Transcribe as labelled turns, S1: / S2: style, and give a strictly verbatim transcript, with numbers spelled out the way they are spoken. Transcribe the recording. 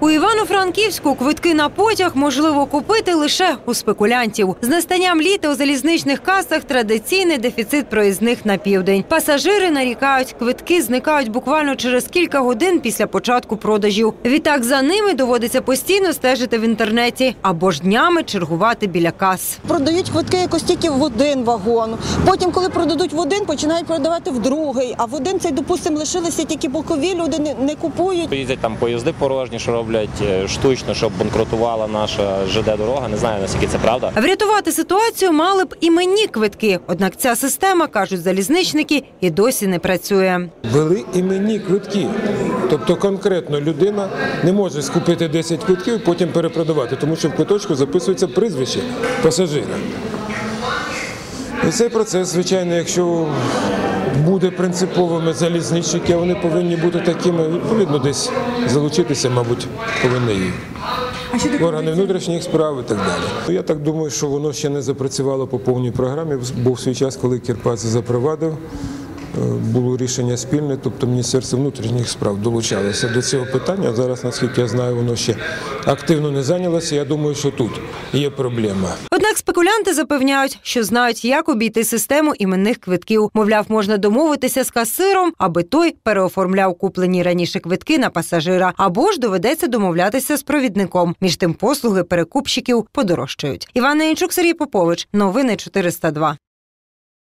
S1: У Івано-Франківську квитки на потяг можливо купити лише у спекулянтів. З настанням літа у залізничних касах традиційний дефіцит проїзних на південь. Пасажири нарікають, квитки зникають буквально через кілька годин після початку продажів. Відтак за ними доводиться постійно стежити в інтернеті або ж днями чергувати біля кас.
S2: Продають квитки якось тільки в один вагон. Потім, коли продадуть в один, починають продавати в другий. А в один цей, допустимо, лишилися тільки бокові, люди не, не купують.
S3: Їздять там поїзди порожні, що роблять штучно, щоб банкрутувала наша ЖД-дорога. Не знаю, наскільки це правда.
S1: Врятувати ситуацію мали б іменні квитки. Однак ця система, кажуть залізничники, і досі не працює.
S4: Вели іменні квитки. Тобто конкретно людина не може скупити десять квитків і потім перепродавати, тому що в квиточку записується прізвище пасажира. І цей процес, звичайно, якщо буде принциповими залізничники, вони повинні бути такими, відповідно, десь залучитися, мабуть, повинні і органи внутрішніх справ і так далі. Я так думаю, що воно ще не запрацювало по повній програмі, бо в свій час, коли Кірпатz запровадив, було рішення спільне, тобто Міністерство внутрішніх справ долучалося до цього питання. Зараз, наскільки я знаю, воно ще активно не зайнялося. Я думаю, що тут є проблема.
S1: Однак спекулянти запевняють, що знають, як обійти систему іменних квитків. Мовляв, можна домовитися з касиром, аби той переоформляв куплені раніше квитки на пасажира, або ж доведеться домовлятися з провідником. Між тим послуги перекупщиків подорожчають. Іванна Янчук, Сергій Попович. Новини чотириста два.